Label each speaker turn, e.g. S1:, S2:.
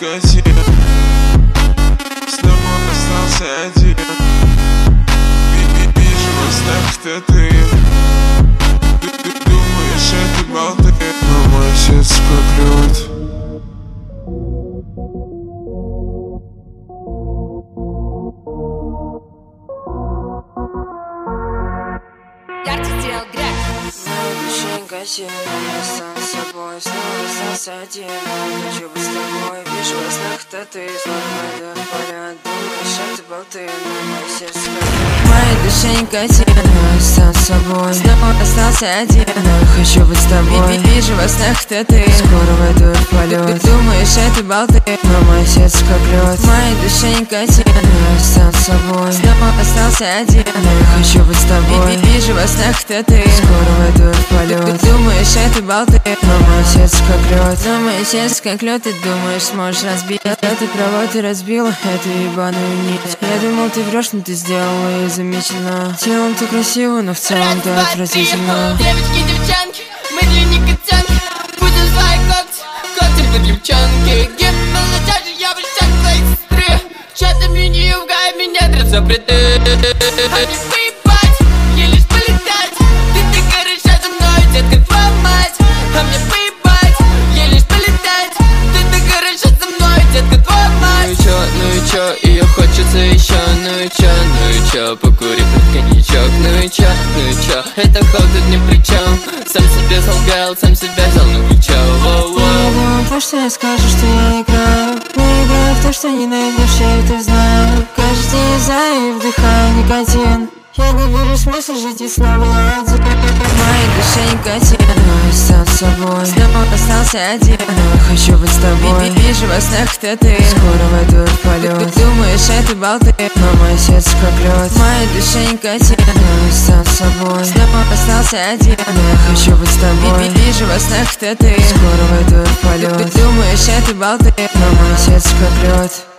S1: дискотеке. Снова остался один. Вижу во снах, кто ты. Ты думаешь, это болты, но мое сердце как лед.
S2: Я сам собой снова остался один. Хочу быть с тобой, вижу во снах, это ты. Снова до поля, думаешь, это болты, но мое сердце в моей душе никотин. Сам собой снова остался один. Хочу быть с тобой, вижу во снах, это ты. Скоро войду в полет, думаешь, это болты, но мое сердце как лед. В моей душе никотин. Сам собой снова остался один. Хочу быть с тобой, вижу во снах, это ты. Скоро войду в полет, думаешь, это болты, но мое сердце как лед. Но мое сердце как лед, ты думаешь, сможешь разбить. Ты права, ты разбила эту ебаную нить. Я думал, ты врешь, но ты сделала ее замечательно. Телом ты красива, но в целом ты отвратительно.
S3: Девочки, девчонки, мы для них котенки. Будем свои когти для девчонки. Гимн чаще, я вращаю твоей сестры. Чё-то мини юбка, меня дрят запреты. А не поебать, ей лишь полетать. Ты горишь за мной, детка, твоя мать. А мне поебать, ей лишь полетать. Ты горишь за мной, детка, твоя мать.
S4: Ну и чё, ее хочется еще. Ну и чё, покури под коньячок. Ну и чё, это ход тут ни при чем. Сам себе солгал, сам себя взял, ну и чё.
S2: Я думаю, то, что я скажу, что я играю. Но играю в то, что не найдешь, я это знаю. Каждый день за и вдыхаю никотин. Я не верю в смысл жить и снова один. В моей душе никотин. Сам собой снова остался один. Хочу быть с тобой, вижу во снах, это ты. Скоро войду в полет, думаешь, это болты, но мое сердце как лед. В моей душе никотин. Сам собой снова остался один. Хочу быть с тобой, вижу во снах, это ты. Скоро войду в полет, думаешь, это болты, но мое сердце как лед.